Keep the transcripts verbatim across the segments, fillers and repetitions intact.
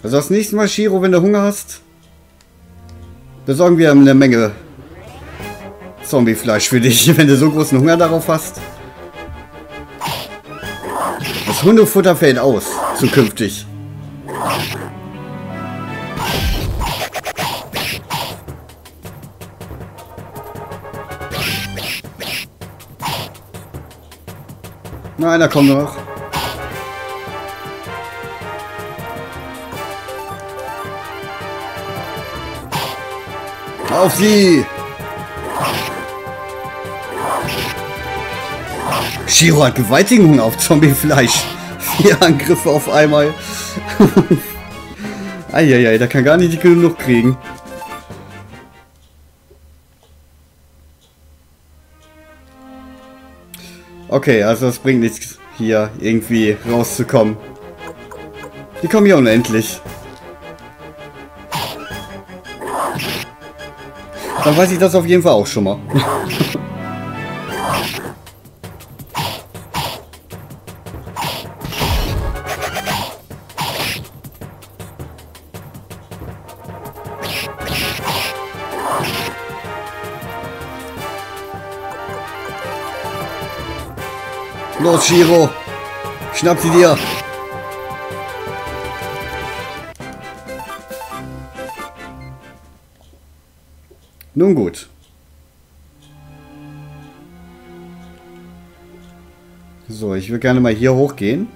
Also das nächste Mal, Shiro, wenn du Hunger hast, besorgen wir eine Menge Zombiefleisch für dich, wenn du so großen Hunger darauf hast. Das Hundefutter fällt aus, zukünftig. Na, einer kommt noch. Auf sie! Shiro hat gewaltigen Hunger auf Zombiefleisch. Vier Angriffe auf einmal. Eieiei, da kann gar nicht genug kriegen. Okay, also es bringt nichts, hier irgendwie rauszukommen. Die kommen hier unendlich. Dann weiß ich das auf jeden Fall auch schon mal. Los, Shiro! Schnapp sie dir! Nun gut. So, ich würde gerne mal hier hochgehen.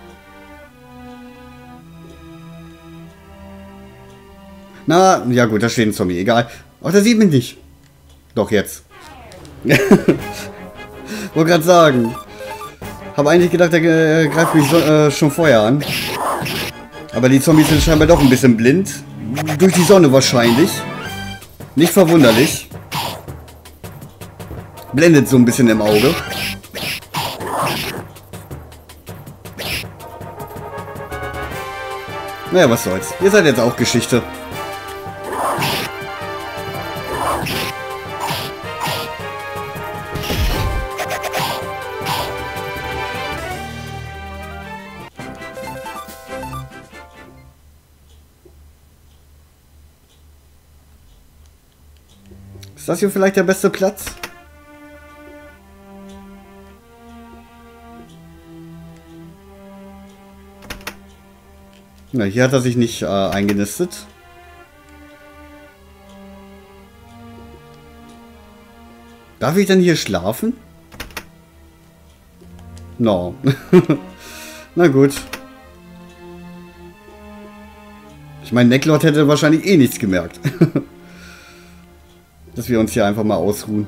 Na, ja gut, da steht ein Zombie, egal. Ach, der sieht mich nicht. Doch, jetzt. Wollte gerade sagen. Habe eigentlich gedacht, er äh, greift mich so, äh, schon vorher an. Aber die Zombies sind scheinbar doch ein bisschen blind. Durch die Sonne wahrscheinlich. Nicht verwunderlich. Blendet so ein bisschen im Auge. Naja, was soll's. Ihr seid jetzt auch Geschichte. Ist das hier vielleicht der beste Platz? Na, hier hat er sich nicht äh, eingenistet. Darf ich denn hier schlafen? No. Na gut. Ich meine, Necklord hätte wahrscheinlich eh nichts gemerkt. Dass wir uns hier einfach mal ausruhen.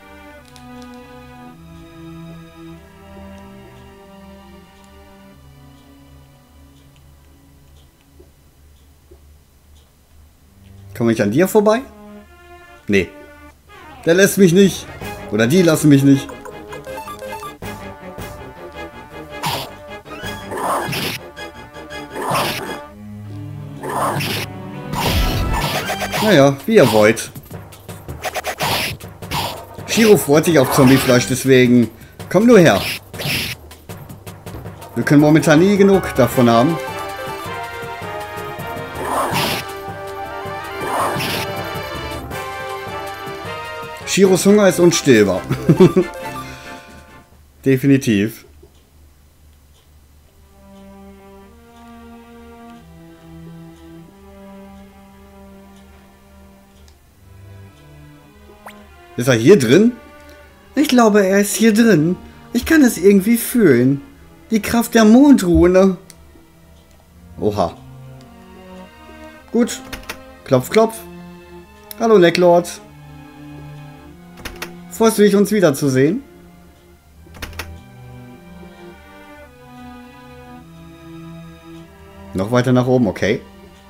Komme ich an dir vorbei? Nee. Der lässt mich nicht. Oder die lassen mich nicht. Naja, wie ihr wollt. Shiro freut sich auf Zombiefleisch, deswegen komm nur her. Wir können momentan nie genug davon haben. Shiros Hunger ist unstillbar. Definitiv. Ist er hier drin? Ich glaube, er ist hier drin. Ich kann es irgendwie fühlen. Die Kraft der Mondrune. Oha. Gut. Klopf, klopf. Hallo, Necklord. Freust du dich, uns wiederzusehen? Noch weiter nach oben, okay.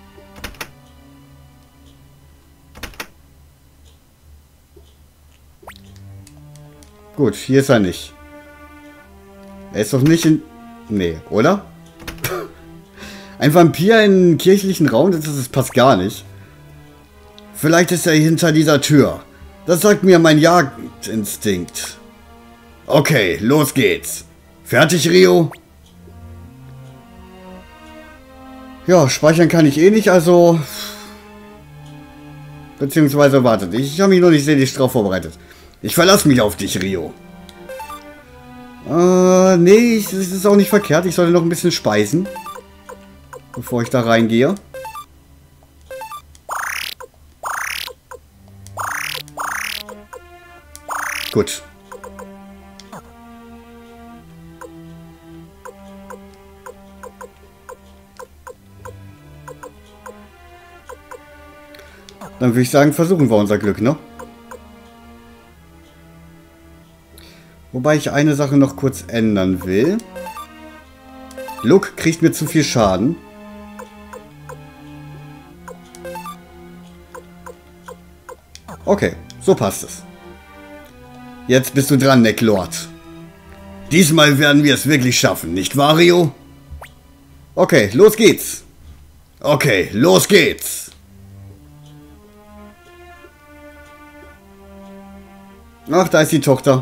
Gut, hier ist er nicht. Er ist doch nicht in... Nee, oder? Ein Vampir in einem kirchlichen Raum, das, das passt gar nicht. Vielleicht ist er hinter dieser Tür. Das sagt mir mein Jagdinstinkt. Okay, los geht's. Fertig, Rio? Ja, speichern kann ich eh nicht, also... Beziehungsweise, wartet, ich habe mich noch nicht seelisch drauf vorbereitet. Ich verlasse mich auf dich, Rio. Äh, nee, es ist auch nicht verkehrt. Ich sollte noch ein bisschen speisen. Bevor ich da reingehe. Gut. Dann würde ich sagen, versuchen wir unser Glück, ne? Wobei ich eine Sache noch kurz ändern will. Look kriegt mir zu viel Schaden. Okay, so passt es. Jetzt bist du dran, Necklord. Diesmal werden wir es wirklich schaffen, nicht wahr, Rio? Okay, los geht's. Okay, los geht's. Ach, da ist die Tochter.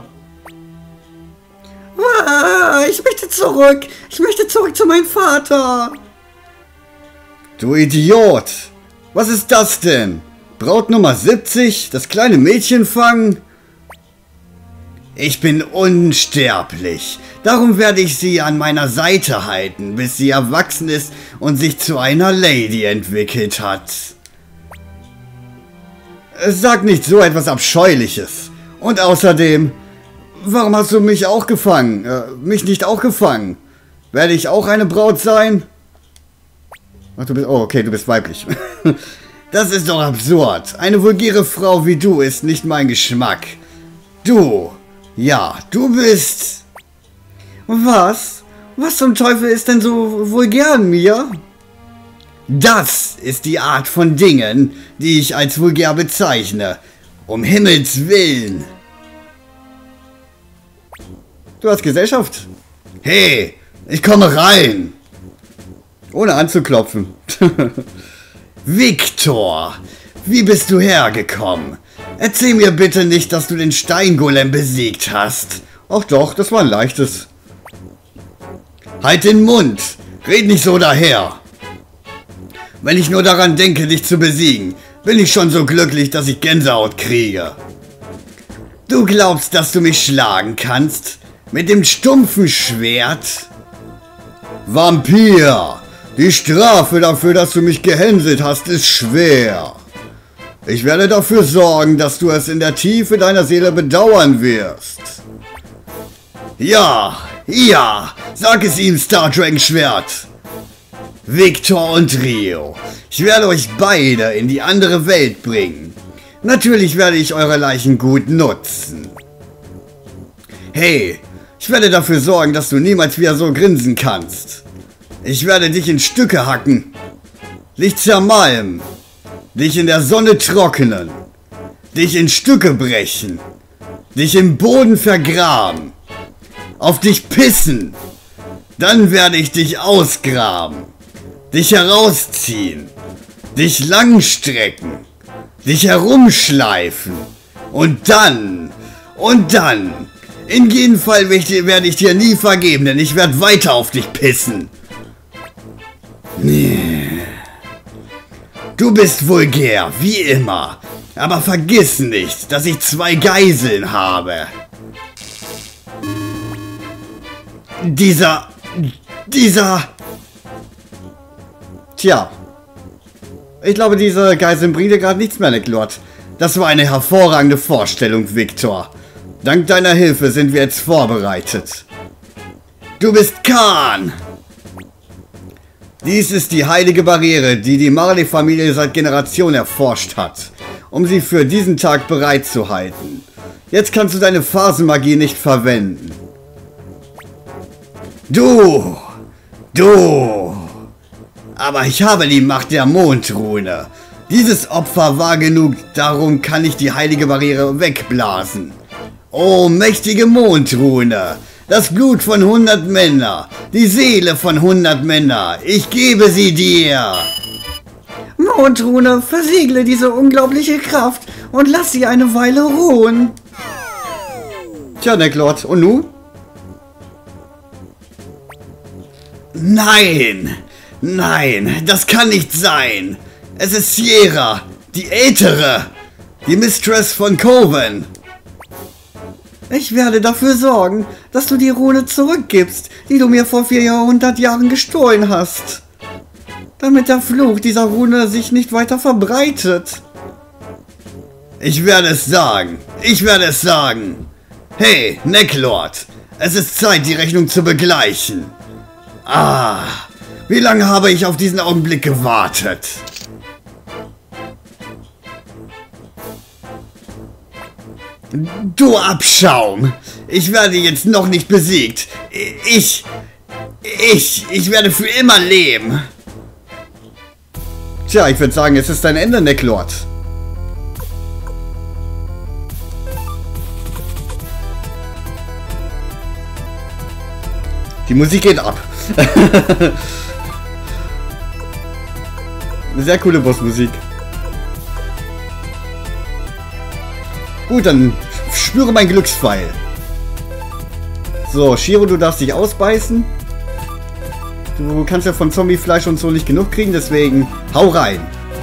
Ich möchte zurück. Ich möchte zurück zu meinem Vater. Du Idiot. Was ist das denn? Braut Nummer siebzig? Das kleine Mädchen fangen? Ich bin unsterblich. Darum werde ich sie an meiner Seite halten, bis sie erwachsen ist und sich zu einer Lady entwickelt hat. Sag nicht so etwas Abscheuliches. Und außerdem, warum hast du mich auch gefangen? Äh, mich nicht auch gefangen? Werde ich auch eine Braut sein? Ach, du bist, oh, okay, du bist weiblich. Das ist doch absurd. Eine vulgäre Frau wie du ist nicht mein Geschmack. Du, ja, du bist... Was? Was zum Teufel ist denn so vulgär an mir? Das ist die Art von Dingen, die ich als vulgär bezeichne. Um Himmels Willen. Du hast Gesellschaft. Hey, ich komme rein. Ohne anzuklopfen. Victor, wie bist du hergekommen? Erzähl mir bitte nicht, dass du den Steingolem besiegt hast. Ach doch, das war ein leichtes. Halt den Mund. Red nicht so daher. Wenn ich nur daran denke, dich zu besiegen, bin ich schon so glücklich, dass ich Gänsehaut kriege. Du glaubst, dass du mich schlagen kannst? Mit dem stumpfen Schwert? Vampir! Die Strafe dafür, dass du mich gehänselt hast, ist schwer. Ich werde dafür sorgen, dass du es in der Tiefe deiner Seele bedauern wirst. Ja, ja, sag es ihm, Star Dragon Schwert. Victor und Rio, ich werde euch beide in die andere Welt bringen. Natürlich werde ich eure Leichen gut nutzen. Hey, ich werde dafür sorgen, dass du niemals wieder so grinsen kannst. Ich werde dich in Stücke hacken, dich zermalmen, dich in der Sonne trocknen, dich in Stücke brechen, dich im Boden vergraben, auf dich pissen, dann werde ich dich ausgraben, dich herausziehen, dich langstrecken, dich herumschleifen und dann, und dann, in jedem Fall werde ich dir nie vergeben, denn ich werde weiter auf dich pissen. Du bist vulgär, wie immer, aber vergiss nicht, dass ich zwei Geiseln habe. Dieser, dieser... Tja, ich glaube, diese Geiseln bringen dir gerade nichts mehr, Necklord. Das war eine hervorragende Vorstellung, Victor. Dank deiner Hilfe sind wir jetzt vorbereitet. Du bist Khan! Dies ist die heilige Barriere, die die Marley-Familie seit Generationen erforscht hat, um sie für diesen Tag bereit zu halten. Jetzt kannst du deine Phasenmagie nicht verwenden. Du! Du! Aber ich habe die Macht der Mondrune. Dieses Opfer war genug, darum kann ich die heilige Barriere wegblasen. Oh, mächtige Mondrune! Das Blut von hundert Männern, die Seele von hundert Männern, ich gebe sie dir! Mondrune, versiegle diese unglaubliche Kraft und lass sie eine Weile ruhen. Tja, Necklord, und nun? Nein! Nein, das kann nicht sein. Es ist Sierra, die Ältere, die Mistress von Coven. Ich werde dafür sorgen, dass du die Rune zurückgibst, die du mir vor vierhundert Jahren gestohlen hast. Damit der Fluch dieser Rune sich nicht weiter verbreitet. Ich werde es sagen. Ich werde es sagen. Hey, Necklord. Es ist Zeit, die Rechnung zu begleichen. Ah, wie lange habe ich auf diesen Augenblick gewartet? Du Abschaum! Ich werde jetzt noch nicht besiegt. Ich... Ich... Ich werde für immer leben. Tja, ich würde sagen, es ist dein Ende, Necklord. Die Musik geht ab. Eine sehr coole Bossmusik. Gut, dann spüre mein Glückspfeil. So, Shiro, du darfst dich ausbeißen. Du kannst ja von Zombiefleisch und so nicht genug kriegen, deswegen hau rein.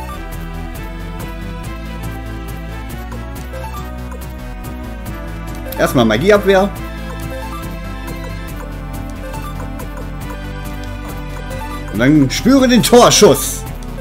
Erstmal Magieabwehr. Und dann spüre den Torschuss.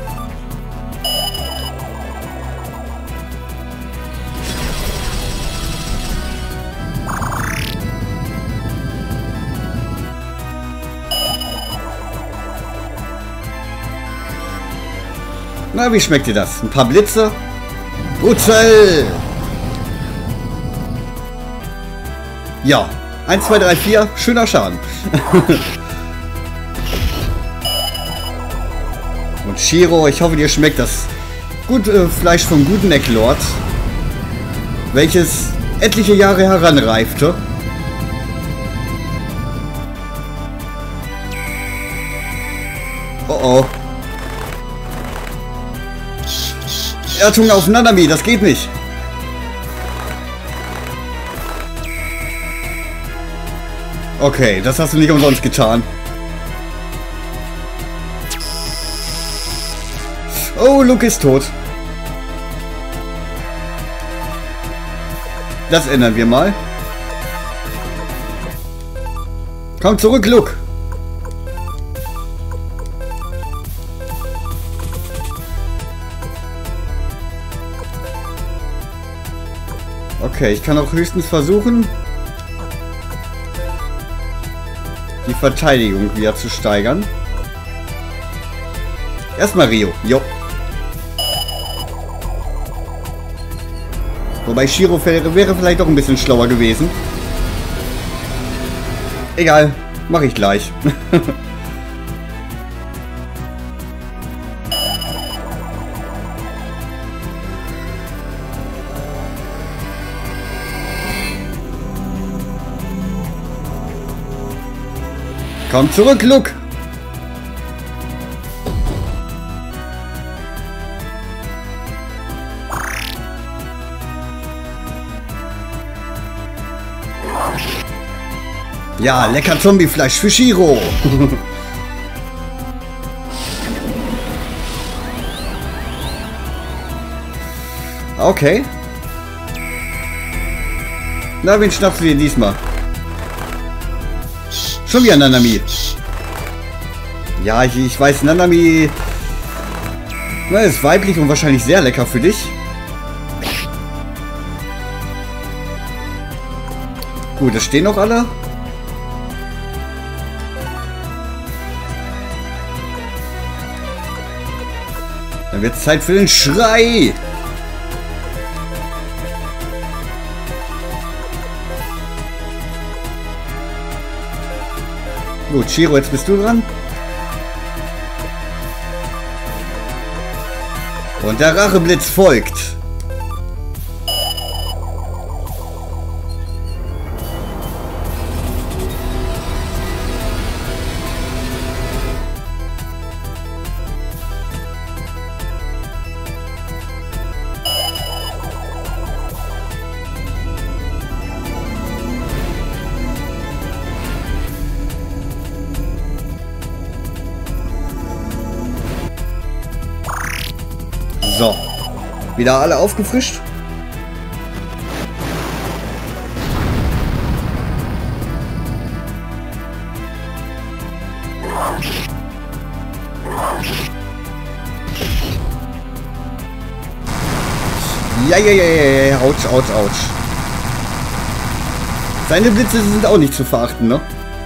Na, wie schmeckt dir das? Ein paar Blitze? Brutal! Ja, eins, zwei, drei, vier, schöner Schaden. Und Shiro, ich hoffe, dir schmeckt das gut, äh, Fleisch vom guten Necklord, welches etliche Jahre heranreifte. Oh oh. Irrtum auf Nanami, das geht nicht. Okay, das hast du nicht umsonst getan. Oh, Luke ist tot. Das ändern wir mal. Komm zurück, Luke. Okay, ich kann auch höchstens versuchen, die Verteidigung wieder zu steigern. Erstmal Rio. Jo. Wobei Shiro wäre, wäre vielleicht auch ein bisschen schlauer gewesen. Egal, mache ich gleich. Komm zurück, Luke! Ja, lecker Zombiefleisch für Shiro! Okay. Na, wen schnappst du dir diesmal? Schon wieder Nanami. Ja, ich, ich weiß, Nanami na, ist weiblich und wahrscheinlich sehr lecker für dich. Gut, es stehen noch alle. Dann wird es Zeit für den Schrei. Gut, Shiro, jetzt bist du dran. Und der Racheblitz folgt. So. Wieder alle aufgefrischt. Ja, ja, ja, ja, ja, ouch, ouch, ouch. Seine Blitze sind auch nicht zu verachten, ne?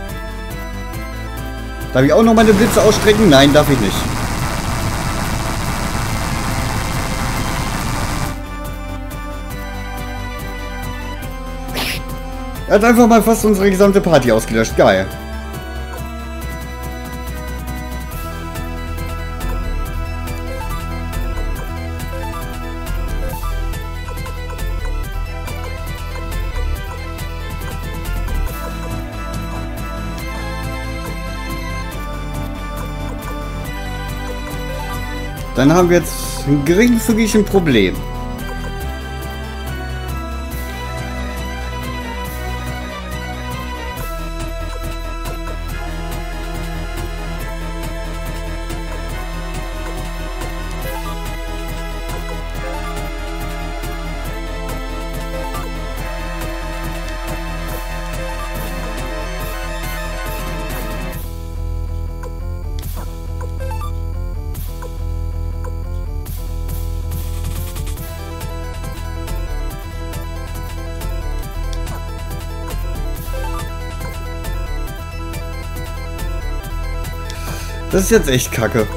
Darf ich auch noch meine Blitze ausstrecken? Nein, darf ich nicht. Er hat einfach mal fast unsere gesamte Party ausgelöscht. Geil. Dann haben wir jetzt ein geringfügiges Problem. Das ist jetzt echt kacke.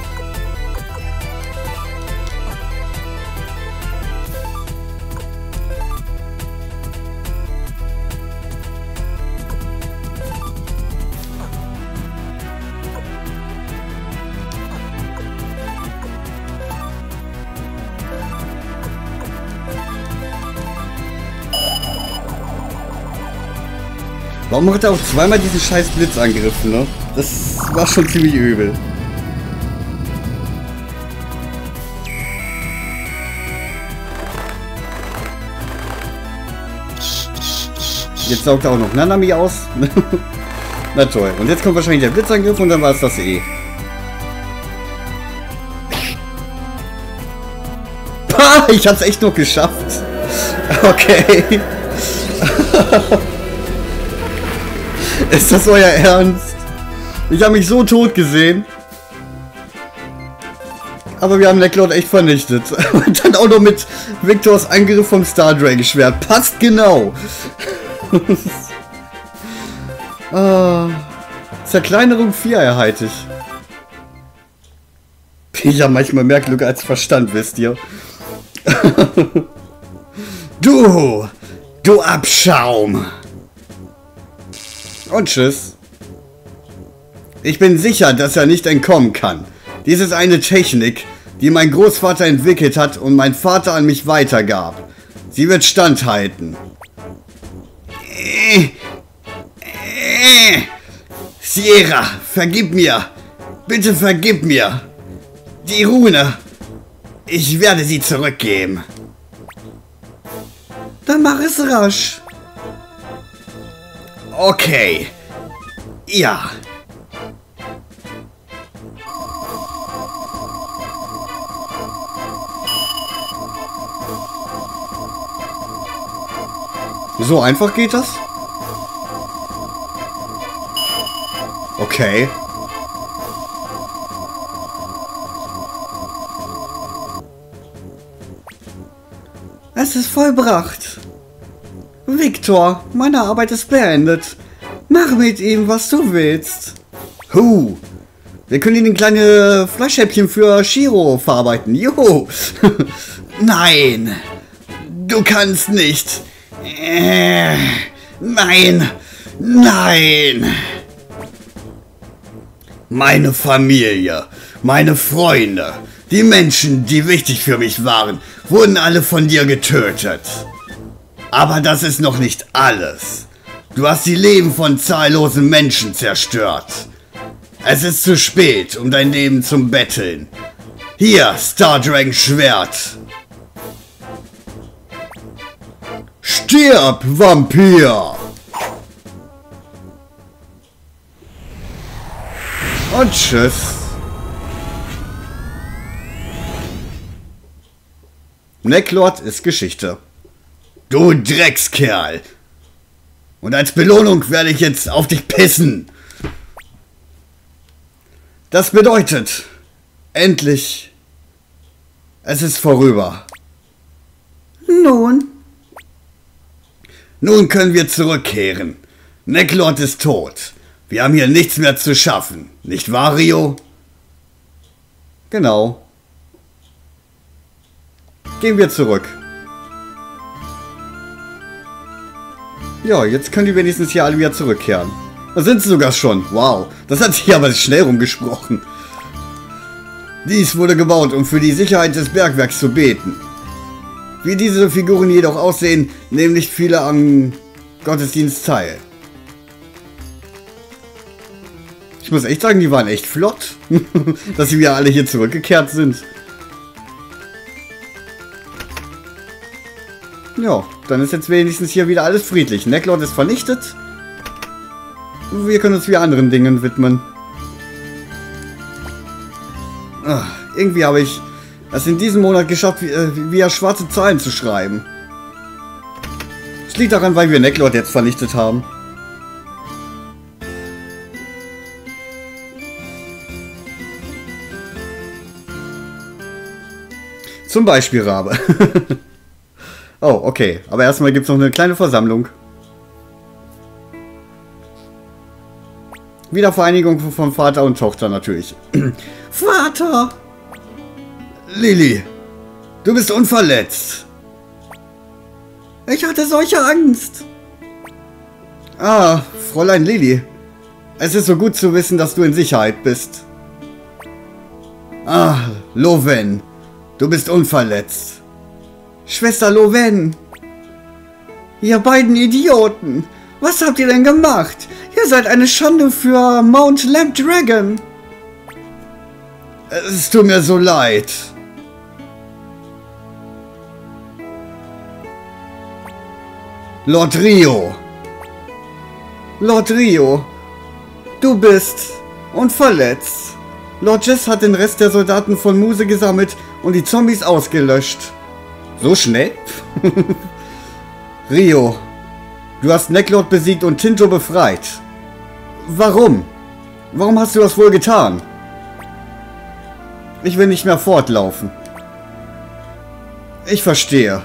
Warum hat er auch zweimal diesen scheiß Blitz angegriffen, ne? Das war schon ziemlich übel. Jetzt saugt er auch noch Nanami aus. Na toll. Und jetzt kommt wahrscheinlich der Blitzangriff und dann war es das eh. Pah, ich hab's echt noch geschafft. Okay. Ist das euer Ernst? Ich habe mich so tot gesehen. Aber wir haben Necklord echt vernichtet. Und dann auch noch mit Victors Angriff vom Star Dragon Schwert. Passt genau. ah, Zerkleinerung vier erhalte ich. Ich habe manchmal mehr Glück als Verstand, wisst ihr. Du! Du Abschaum! Und tschüss. Ich bin sicher, dass er nicht entkommen kann. Dies ist eine Technik, die mein Großvater entwickelt hat und mein Vater an mich weitergab. Sie wird standhalten. Äh, äh, Sierra, vergib mir. Bitte vergib mir. Die Rune. Ich werde sie zurückgeben. Dann mach es rasch. Okay. Ja. So einfach geht das? Okay. Es ist vollbracht. Victor, meine Arbeit ist beendet. Mach mit ihm, was du willst. Huh. Wir können ihn in kleine Fleischhäppchen für Shiro verarbeiten. Juhu. Nein. Du kannst nicht. Äh, nein. Nein. Meine Familie, meine Freunde, die Menschen, die wichtig für mich waren, wurden alle von dir getötet. Aber das ist noch nicht alles. Du hast die Leben von zahllosen Menschen zerstört. Es ist zu spät, um dein Leben zu betteln. Hier, Star Dragon Schwert. Stirb, Vampir! Und tschüss. Necklord ist Geschichte. Du Dreckskerl! Und als Belohnung werde ich jetzt auf dich pissen. Das bedeutet, endlich, es ist vorüber. Nun? Nun können wir zurückkehren. Necklord ist tot. Wir haben hier nichts mehr zu schaffen. Nicht wahr, Rio? Genau. Gehen wir zurück. Ja, jetzt können die wenigstens hier alle wieder zurückkehren. Da sind sie sogar schon. Wow, das hat sich aber schnell rumgesprochen. Dies wurde gebaut, um für die Sicherheit des Bergwerks zu beten. Wie diese Figuren jedoch aussehen, nehmen nicht viele am Gottesdienst teil. Ich muss echt sagen, die waren echt flott, dass sie wieder alle hier zurückgekehrt sind. Ja, dann ist jetzt wenigstens hier wieder alles friedlich. Necklord ist vernichtet. Wir können uns wieder anderen Dingen widmen. Ach, irgendwie habe ich es in diesem Monat geschafft, wieder schwarze Zahlen zu schreiben. Es liegt daran, weil wir Necklord jetzt vernichtet haben. Zum Beispiel Rabe. Oh, okay. Aber erstmal gibt es noch eine kleine Versammlung. Wiedervereinigung von Vater und Tochter natürlich. Vater! Lilly, du bist unverletzt. Ich hatte solche Angst. Ah, Fräulein Lilly. Es ist so gut zu wissen, dass du in Sicherheit bist. Ah, Loven, du bist unverletzt. Schwester Loven. Ihr beiden Idioten. Was habt ihr denn gemacht? Ihr seid eine Schande für Mount Lamp Dragon. Es tut mir so leid. Lord Rio. Lord Rio. Du bist unverletzt. Lord Jess hat den Rest der Soldaten von Muse gesammelt und die Zombies ausgelöscht. So schnell? Rio, du hast Necklord besiegt und Tinto befreit. Warum? Warum hast du das wohl getan? Ich will nicht mehr fortlaufen. Ich verstehe.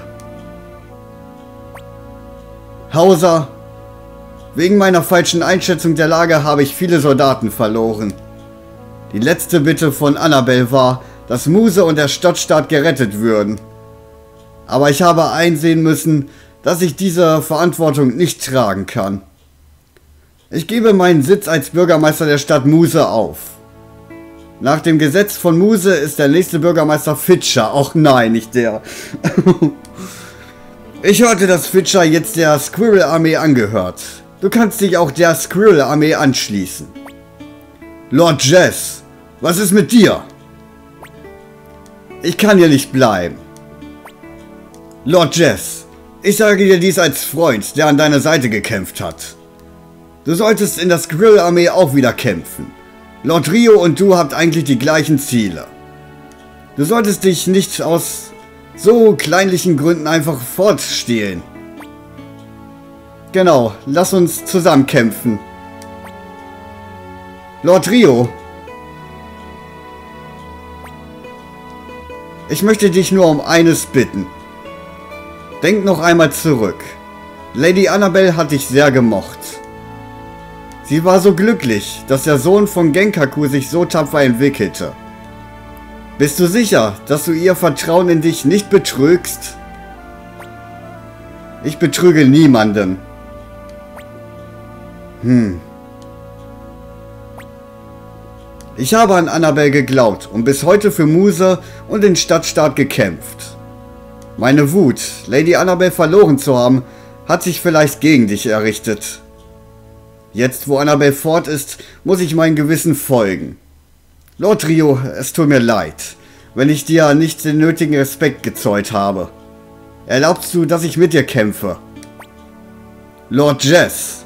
Hauser, wegen meiner falschen Einschätzung der Lage habe ich viele Soldaten verloren. Die letzte Bitte von Annabelle war, dass Muse und der Stadtstaat gerettet würden. Aber ich habe einsehen müssen, dass ich diese Verantwortung nicht tragen kann. Ich gebe meinen Sitz als Bürgermeister der Stadt Muse auf. Nach dem Gesetz von Muse ist der nächste Bürgermeister Fitcher. Och nein, nicht der. Ich hörte, dass Fitcher jetzt der Squirrel-Armee angehört. Du kannst dich auch der Squirrel-Armee anschließen. Lord Jess, was ist mit dir? Ich kann hier nicht bleiben. Lord Jess, ich sage dir dies als Freund, der an deiner Seite gekämpft hat. Du solltest in der Squirrel-Armee auch wieder kämpfen. Lord Rio und du habt eigentlich die gleichen Ziele. Du solltest dich nicht aus so kleinlichen Gründen einfach fortstehlen. Genau, lass uns zusammen kämpfen. Lord Rio. Ich möchte dich nur um eines bitten. Denk noch einmal zurück. Lady Annabelle hat dich sehr gemocht. Sie war so glücklich, dass der Sohn von Genkaku sich so tapfer entwickelte. Bist du sicher, dass du ihr Vertrauen in dich nicht betrügst? Ich betrüge niemanden. Hm. Ich habe an Annabelle geglaubt und bis heute für Muse und den Stadtstaat gekämpft. Meine Wut, Lady Annabelle verloren zu haben, hat sich vielleicht gegen dich errichtet. Jetzt, wo Annabelle fort ist, muss ich meinem Gewissen folgen. Lord Rio, es tut mir leid, wenn ich dir nicht den nötigen Respekt gezollt habe. Erlaubst du, dass ich mit dir kämpfe? Lord Jess.